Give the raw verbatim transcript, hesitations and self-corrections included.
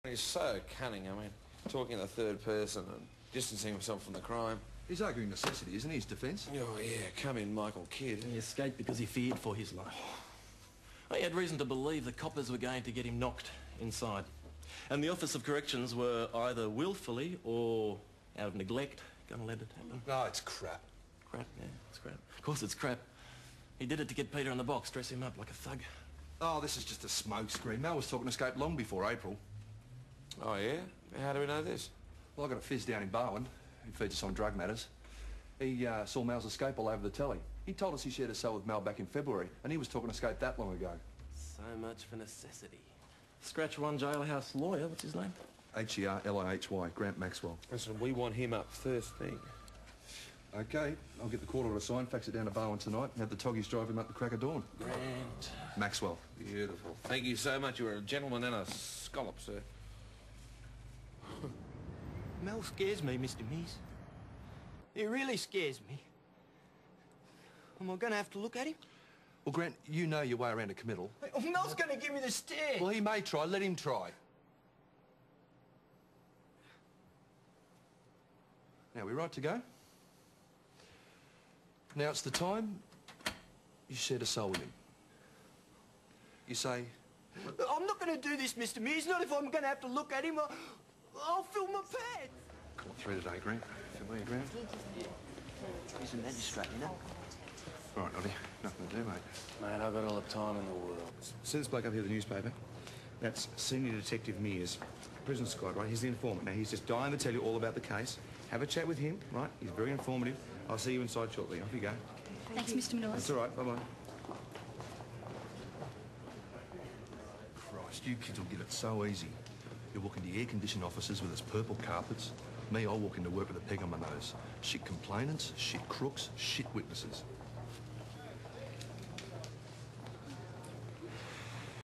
He's so cunning, I mean, talking in the third person and distancing himself from the crime. He's arguing necessity, isn't he, his defence? Oh, yeah, come in, Michael Kidd. He escaped because he feared for his life. He had reason to believe the coppers were going to get him knocked inside. And the Office of Corrections were either willfully or out of neglect going to let it happen. No, it's crap. Crap, yeah, it's crap. Of course it's crap. He did it to get Peter in the box, dress him up like a thug. Oh, this is just a smoke screen. Mel was talking escape long before April. Oh, yeah? How do we know this? Well, I got a fizz down in Barwon who feeds us on drug matters. He uh, saw Mel's escape all over the telly. He told us he shared a cell with Mel back in February, and he was talking escape that long ago. So much for necessity. Scratch one jailhouse lawyer, what's his name? H E R L I H Y, Grant Maxwell. Listen, we want him up first thing. OK, I'll get the court order signed, fax it down to Barwon tonight, and have the toggies drive him up the crack of dawn. Grant. Maxwell. Beautiful. Thank you so much. You're a gentleman and a scallop, sir. Mel scares me, Mister Meares. He really scares me. Am I going to have to look at him? Well, Grant, you know your way around a committal. Hey, oh, Mel's going to give me the stare. Well, he may try. Let him try. Now, we right to go? Now it's the time you shared a cell with him. You say... I'm not going to do this, Mister Meares. Not if I'm going to have to look at him. I'll, I'll fill my pants. Got three today, Grant. Fill me, Grant. He's a magistrate, you know. All right, Noddy. Nothing to do, mate. Mate, I've got all the time in the world. See this bloke up here with the newspaper? That's Senior Detective Meares, prison squad, right? He's the informant. Now, he's just dying to tell you all about the case. Have a chat with him, right? He's very informative. I'll see you inside shortly. Off you go. Thanks, Mister Meares. That's all right. Bye-bye. Christ, you kids will get it so easy. You walk into air-conditioned offices with its purple carpets. Me, I walk into work with a peg on my nose. Shit complainants, shit crooks, shit witnesses.